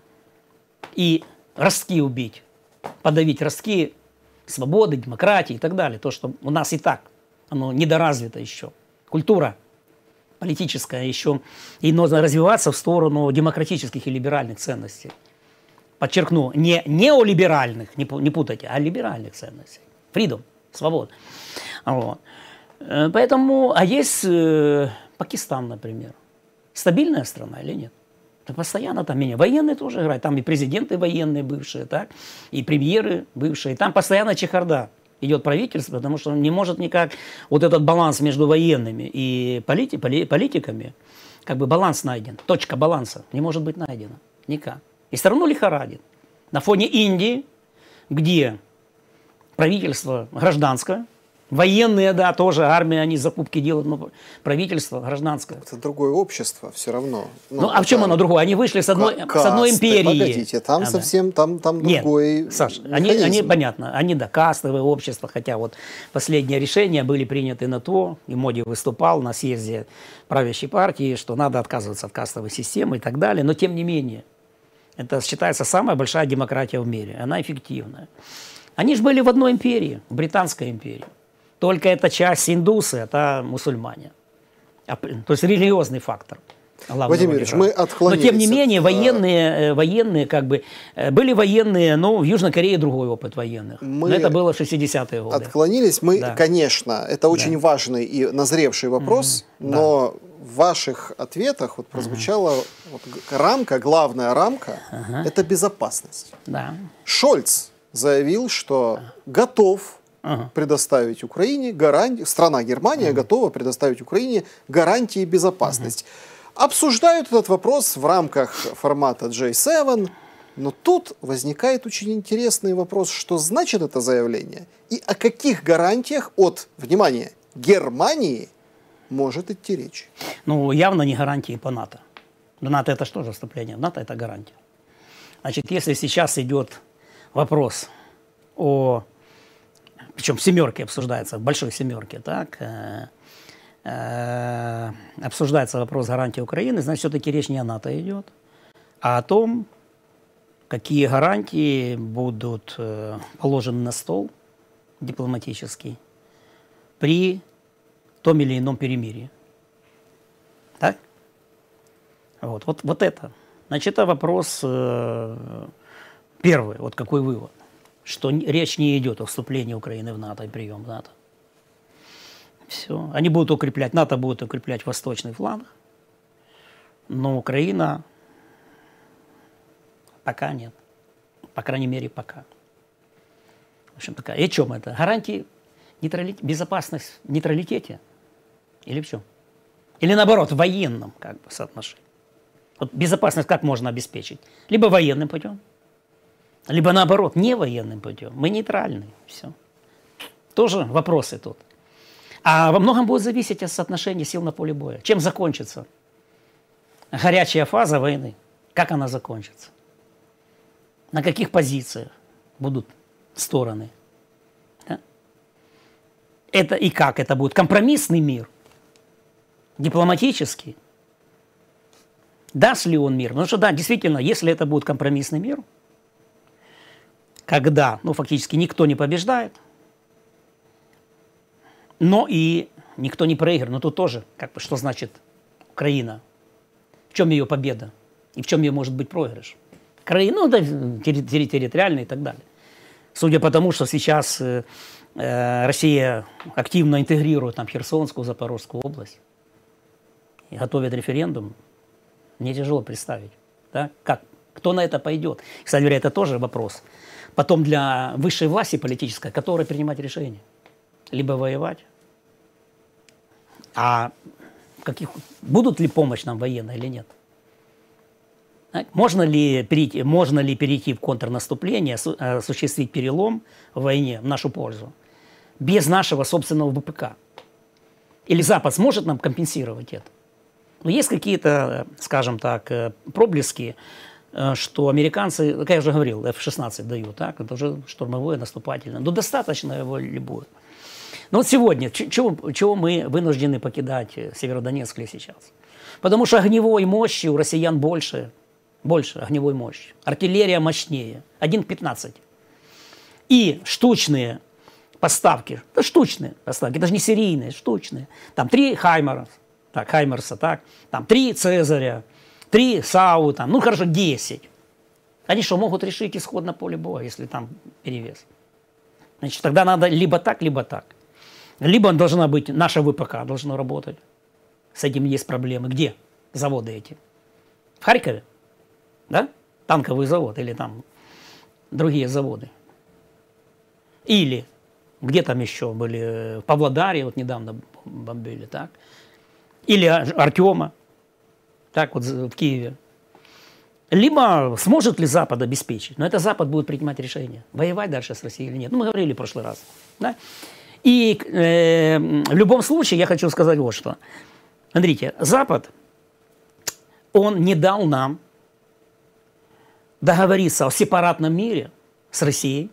и ростки убить, подавить ростки свободы, демократии и так далее. То, что у нас и так, оно недоразвито еще. Культура политическая еще, и нужно развиваться в сторону демократических и либеральных ценностей. Подчеркну, не неолиберальных, не путайте, а либеральных ценностей. Freedom, свобода. Вот. Поэтому, а есть э, Пакистан, например. Стабильная страна или нет? Постоянно там меня. Военные тоже играют. Там и президенты военные бывшие, так? И премьеры бывшие. Там постоянно чехарда. Идет правительство, потому что он не может никак вот этот баланс между военными и полити, поли, политиками, как бы баланс найден. Точка баланса не может быть найдена. Никак. И страну лихорадит. На фоне Индии, где правительство гражданское, военные, да, тоже армия, они закупки делают, но правительство гражданское. Это другое общество все равно. Ну, ну а в чем оно другое? Они вышли с одной, касты, с одной империи. Погодите, там а, совсем, да. там, там другой. Нет, Саш, они, они, понятно, они, да, кастовые общества, хотя вот последние решения были приняты на то, и Моди выступал на съезде правящей партии, что надо отказываться от кастовой системы и так далее, но тем не менее, это считается самая большая демократия в мире, она эффективная. Они же были в одной империи, в Британской империи. Только эта часть индусы, это мусульмане. То есть религиозный фактор. Владимир Ильич, мы отклонились. Но тем не менее, военные, военные как бы, были военные, но в Южной Корее другой опыт военных. Мы но это было в шестидесятые годы. Отклонились. Мы, да. конечно, это очень да. важный и назревший вопрос, mm-hmm. но да. в ваших ответах вот прозвучала uh-huh. вот рамка, главная рамка, uh-huh. это безопасность. Да. Шольц заявил, что uh-huh. готов Ага. предоставить Украине гарантии, страна Германия ага. готова предоставить Украине гарантии безопасности. Ага. Обсуждают этот вопрос в рамках формата джей семь, но тут возникает очень интересный вопрос, что значит это заявление и о каких гарантиях от, внимание, Германии может идти речь. Ну, явно не гарантии по НАТО. НАТО это что же вступление? НАТО это гарантия. Значит, если сейчас идет вопрос о причем в семерке обсуждается, в большой семерке, так, э, э, обсуждается вопрос гарантии Украины, значит, все-таки речь не о НАТО идет, а о том, какие гарантии будут э, положены на стол дипломатический при том или ином перемирии. Так? Вот, вот, вот это. Значит, это вопрос э, первый, вот какой вывод. Что речь не идет о вступлении Украины в НАТО и прием в НАТО. Все. Они будут укреплять, НАТО будет укреплять восточный фланг, но Украина пока нет. По крайней мере, пока. В общем, такая. И о чем это? Гарантии нейтралит... безопасности в нейтралитете? Или в чем? Или наоборот, в военном как бы, соотношении? Вот безопасность как можно обеспечить? Либо военным путем, либо наоборот, не военным путем. Мы нейтральны. Все. Тоже вопросы тут. А во многом будет зависеть от соотношения сил на поле боя. Чем закончится горячая фаза войны? Как она закончится? На каких позициях будут стороны? Да? Это и как? Это будет компромиссный мир? Дипломатический? Даст ли он мир? Потому что да, действительно, если это будет компромиссный мир, когда, ну, фактически никто не побеждает, но и никто не проигрывает. Но тут тоже, как бы, что значит Украина? В чем ее победа? И в чем ее может быть проигрыш? Украина, ну, да, территориальный и так далее. Судя по тому, что сейчас э, Россия активно интегрирует там Херсонскую, Запорожскую область и готовит референдум, мне тяжело представить, да? Как? Кто на это пойдет? Кстати говоря, это тоже вопрос. Потом для высшей власти политической, которая принимать решения. Либо воевать, а каких, будут ли помощь нам военная или нет? Можно ли перейти, можно ли перейти в контрнаступление, осуществить перелом в войне в нашу пользу без нашего собственного ВПК? Или Запад сможет нам компенсировать это? Но есть какие-то, скажем так, проблески, что американцы, как я уже говорил, эф шестнадцать дают, так? Это уже штурмовое, наступательное. Но достаточно его ли будет? Но вот сегодня, чего, чего мы вынуждены покидать Северодонецк или сейчас? Потому что огневой мощи у россиян больше, больше огневой мощи. Артиллерия мощнее, один к пятнадцати. И штучные поставки, да штучные поставки, даже не серийные, штучные. Там три Хаймера, так, Хаймерса, так, там три Цезаря, три САУ, там, ну хорошо, десять. Они что, могут решить исход на поле боя, если там перевес? Значит, тогда надо либо так, либо так. Либо должна быть, наша ВПК должна работать. С этим есть проблемы. Где заводы эти? В Харькове? Да? Танковый завод или там другие заводы. Или где там еще были? В Павлодаре вот недавно бомбили, так? Или Артема, так вот в Киеве. Либо сможет ли Запад обеспечить? Но это Запад будет принимать решение, воевать дальше с Россией или нет. Ну, мы говорили в прошлый раз. Да? И э, в любом случае я хочу сказать вот что. Смотрите, Запад, он не дал нам договориться о сепаратном мире с Россией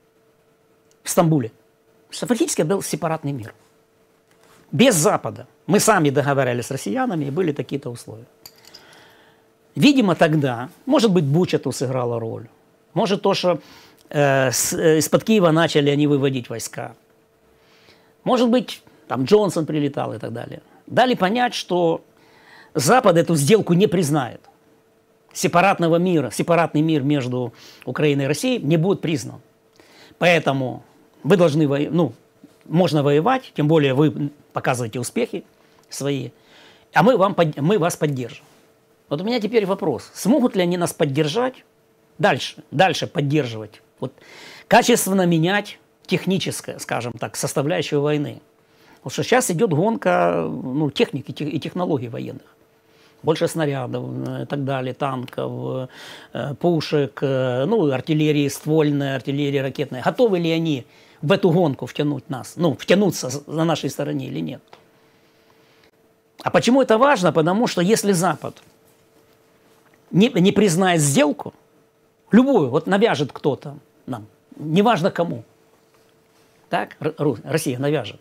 в Стамбуле. Что фактически был сепаратный мир. Без Запада. Мы сами договаривались с россиянами, и были такие-то условия. Видимо, тогда, может быть, Буча тут сыграла роль. Может, то, что э, с, э, из-под Киева начали они выводить войска. Может быть, там Джонсон прилетал и так далее. Дали понять, что Запад эту сделку не признает. Сепаратного мира, сепаратный мир между Украиной и Россией не будет признан. Поэтому вы должны воевать, ну, можно воевать, тем более вы показываете успехи свои, а мы, вам, мы вас поддержим. Вот у меня теперь вопрос, смогут ли они нас поддержать дальше, дальше поддерживать, вот, качественно менять техническое, скажем так, составляющую войны. Потому что сейчас идет гонка, ну, техники и технологий военных. Больше снарядов и так далее, танков, пушек, ну, артиллерии ствольной, артиллерии ракетной. Готовы ли они в эту гонку втянуть нас, ну, втянуться на нашей стороне или нет? А почему это важно? Потому что если Запад не, не признает сделку, любую, вот навяжет кто-то нам, неважно кому, так, Россия навяжет,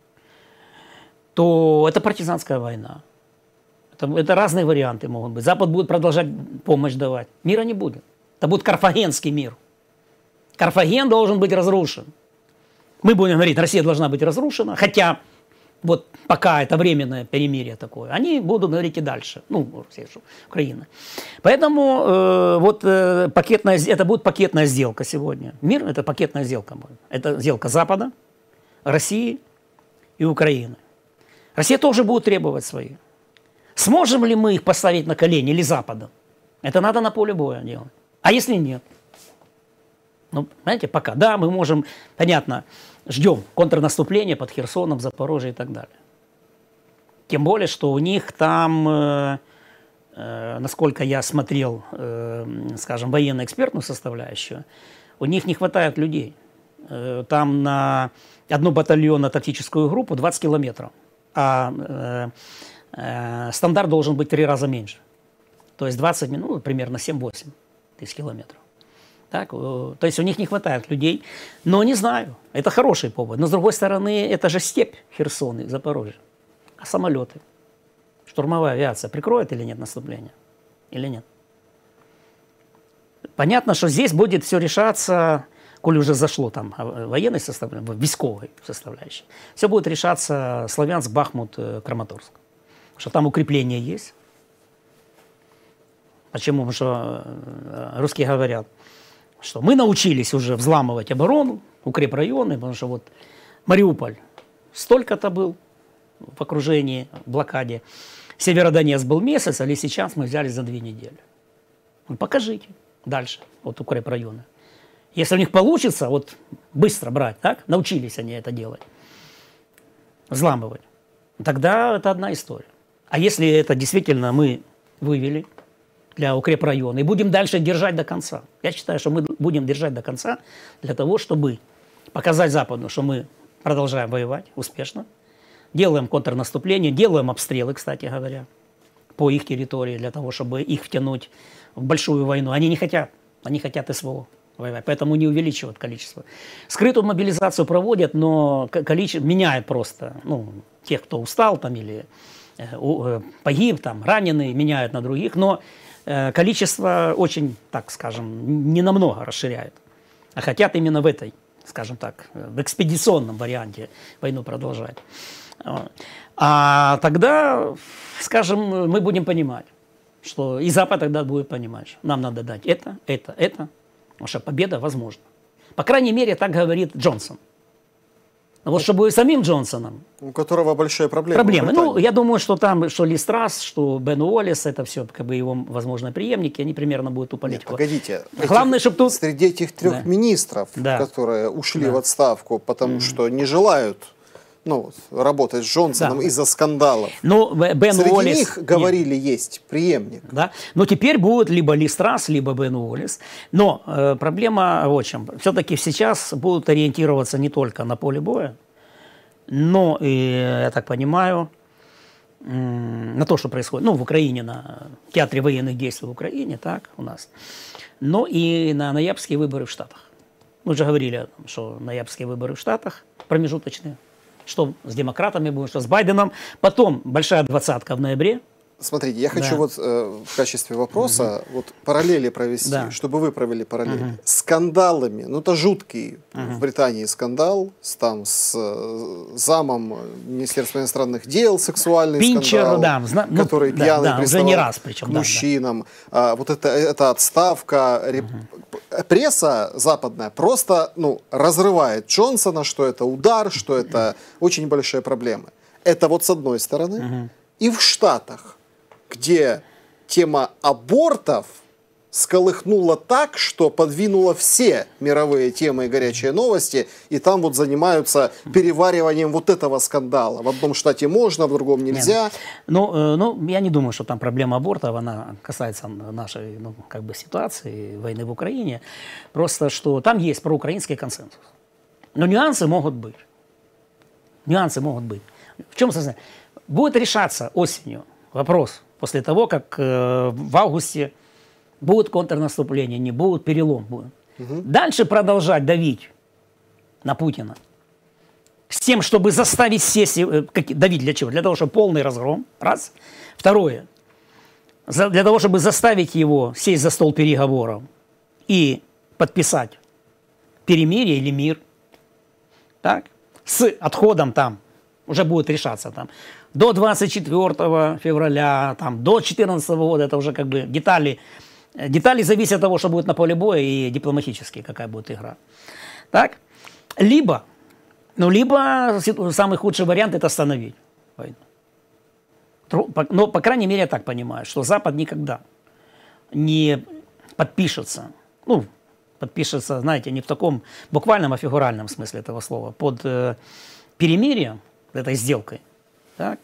то это партизанская война. Это, это разные варианты могут быть. Запад будет продолжать помощь давать. Мира не будет. Это будет карфагенский мир. Карфаген должен быть разрушен. Мы будем говорить, Россия должна быть разрушена, хотя вот пока это временное перемирие такое, они будут говорить и дальше. Ну, Россия, Украина. Поэтому э, вот э, пакетная, это будет пакетная сделка сегодня. Мир – это пакетная сделка. Это сделка Запада, России и Украины. Россия тоже будет требовать свои. Сможем ли мы их поставить на колени или Запада? Это надо на поле боя делать. А если нет? Ну, знаете, пока. Да, мы можем, понятно, ждем контрнаступления под Херсоном, Запорожье и так далее. Тем более, что у них там, э, э, насколько я смотрел, э, скажем, военно-экспертную составляющую, у них не хватает людей. э, там на одну батальонно-тактическую группу двадцать километров, а э, э, стандарт должен быть в три раза меньше. То есть двадцать минут, примерно семь-восемь тысяч километров. Так, э, то есть у них не хватает людей. Но не знаю, это хороший повод. Но с другой стороны, это же степь Херсон и Запорожье. А самолеты? Штурмовая авиация прикроет или нет наступление? Или нет? Понятно, что здесь будет все решаться, коли уже зашло там военной составляющей, войсковой составляющей, все будет решаться Славянск, Бахмут, Краматорск. Потому что там укрепления есть. Почему? Потому что русские говорят, что мы научились уже взламывать оборону, укрепрайоны, потому что вот Мариуполь столько-то был в окружении, в блокаде. Северодонецк был месяц, а сейчас мы взяли за две недели. Ну, покажите дальше, вот укрепрайоны. Если у них получится, вот быстро брать, так, научились они это делать, взламывать, тогда это одна история. А если это действительно мы вывели для укрепрайона и будем дальше держать до конца, я считаю, что мы будем держать до конца для того, чтобы показать Западу, что мы продолжаем воевать успешно, делаем контрнаступление, делаем обстрелы, кстати говоря, по их территории, для того, чтобы их втянуть в большую войну. Они не хотят, они хотят СВО воевать, поэтому не увеличивают количество. Скрытую мобилизацию проводят, но количество меняет просто, ну, тех, кто устал там или э, погиб, там, раненый, меняют на других, но э, количество очень, так скажем, не намного расширяют, а хотят именно в этой, скажем так, в экспедиционном варианте войну продолжать. А тогда, скажем, мы будем понимать, что и Запад тогда будет понимать, что нам надо дать это, это, это, потому что победа возможна. По крайней мере, так говорит Джонсон. Вот чтобы самим Джонсоном... У которого большие проблемы. Проблемы. Ну, я думаю, что там, что Ли Страс, что Бен Уоллес, это все, как бы его, возможно, преемники, они примерно будут ту политику. Нет, погодите. Главное, этих, чтобы тут... Среди этих трех да. министров, да. которые ушли да. в отставку, потому mm-hmm. что не желают... Ну, работать с Джонсоном да. из-за скандалов. Ну, Бен Среди Уоллес, них, говорили, нет. есть преемник. Да? Но теперь будет либо Ли Страс, либо Бен Уоллес. Но э, проблема в чем. Все-таки сейчас будут ориентироваться не только на поле боя, но, и, я так понимаю, на то, что происходит ну, в Украине, на театре военных действий в Украине, так, у нас, но и на ноябрьские выборы в Штатах. Мы уже говорили о том, что ноябрьские выборы в Штатах промежуточные. Что с демократами будет, что с Байденом. Потом большая двадцатка в ноябре. Смотрите, я хочу да. вот э, в качестве вопроса угу. вот параллели провести, да. чтобы вы провели параллели. Угу. Скандалами, ну это жуткий угу. в Британии скандал с, там, с э, замом Министерства иностранных дел, сексуальный Пинчер, скандал, да, зна... который ну, пьяный да, да, приставал уже не раз, причем, к да, мужчинам. Да. А, вот это, это отставка. Реп... Угу. Пресса западная просто ну, разрывает Джонсона, что это удар, что это очень большие проблемы. Это вот с одной стороны. Угу. И в Штатах, где тема абортов сколыхнула так, что подвинула все мировые темы и горячие новости, и там вот занимаются перевариванием вот этого скандала. В одном штате можно, в другом нельзя. Нет. Ну, э, ну, я не думаю, что там проблема абортов, она касается нашей ну, как бы ситуации, войны в Украине. Просто, что там есть проукраинский консенсус. Но нюансы могут быть. Нюансы могут быть. В чем смысл? Будет решаться осенью вопрос после того, как э, в августе будет контрнаступление, не будет, перелом будет. Угу. Дальше продолжать давить на Путина с тем, чтобы заставить сесть, э, как, давить для чего? Для того, чтобы полный разгром, раз. Второе, за, для того, чтобы заставить его сесть за стол переговоров и подписать перемирие или мир, так, с отходом там, уже будет решаться там, до двадцать четвёртого февраля, там, до четырнадцатого года, это уже как бы детали. Детали зависят от того, что будет на поле боя и дипломатически, какая будет игра. Так? Либо, ну, либо самый худший вариант – это остановить войну. Но, по крайней мере, я так понимаю, что Запад никогда не подпишется, ну, подпишется, знаете, не в таком буквальном, а фигуральном смысле этого слова, под э, перемирием, этой сделкой, так,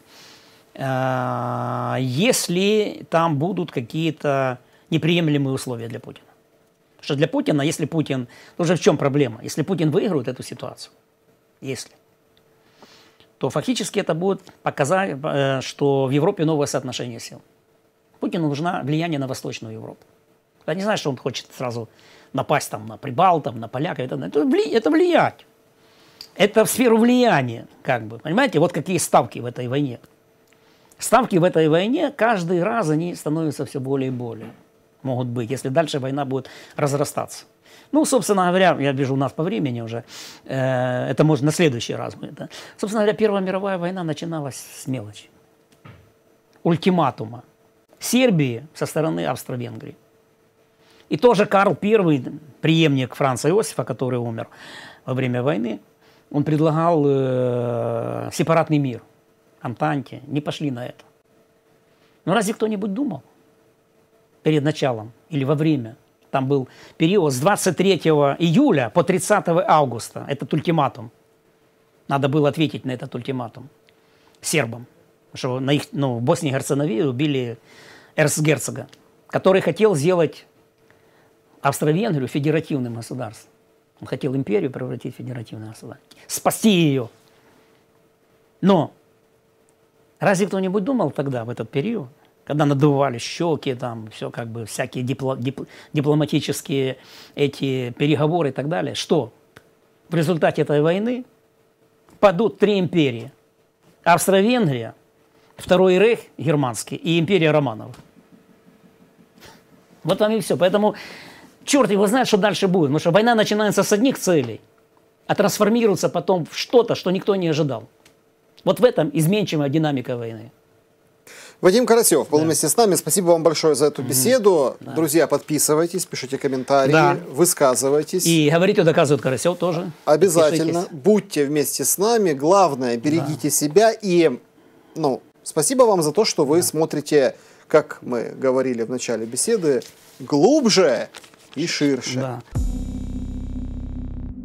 э, если там будут какие-то неприемлемые условия для Путина. Потому что для Путина, если Путин... Уже в чем проблема? Если Путин выиграет эту ситуацию, если, то фактически это будет показать, что в Европе новое соотношение сил. Путину нужно влияние на Восточную Европу. Я не знаю, что он хочет сразу напасть там, на прибалтов, на поляков. Это, это, вли, это влиять. Это в сферу влияния, как бы. Понимаете, вот какие ставки в этой войне. Ставки в этой войне каждый раз они становятся все более и более. Могут быть, если дальше война будет разрастаться. Ну, собственно говоря, я вижу у нас по времени уже, э, это может на следующий раз будет. Да? Собственно говоря, Первая мировая война начиналась с мелочи. Ультиматума Сербии со стороны Австро-Венгрии. И тоже Карл Первый, преемник Франца Иосифа, который умер во время войны, он предлагал э, сепаратный мир. Антанте, не пошли на это. Но разве кто-нибудь думал перед началом или во время? Там был период с двадцать третьего июля по тридцатого августа. Этот ультиматум. Надо было ответить на этот ультиматум сербам. Что на их, ну, в Боснии и Герцеговине убили эрцгерцога, который хотел сделать Австро-Венгрию федеративным государством. Он хотел империю превратить в федеративное государство. Спасти ее. Но разве кто-нибудь думал тогда, в этот период, когда надували щеки, там, все как бы, всякие дипло, дип, дипломатические эти переговоры и так далее, что в результате этой войны падут три империи. Австро-Венгрия, Второй Рейх германский и империя Романовых. Вот там и все. Поэтому черт его знает, что дальше будет. Потому что война начинается с одних целей, а трансформируется потом в что-то, что никто не ожидал. Вот в этом изменчивая динамика войны. Вадим Карасев был да. вместе с нами. Спасибо вам большое за эту беседу. Да. Друзья, подписывайтесь, пишите комментарии, да. высказывайтесь. И говорите, доказывает Карасев тоже. Обязательно. Пишитесь. Будьте вместе с нами. Главное, берегите да. себя. И ну, спасибо вам за то, что вы да. смотрите, как мы говорили в начале беседы, глубже и ширше. Да.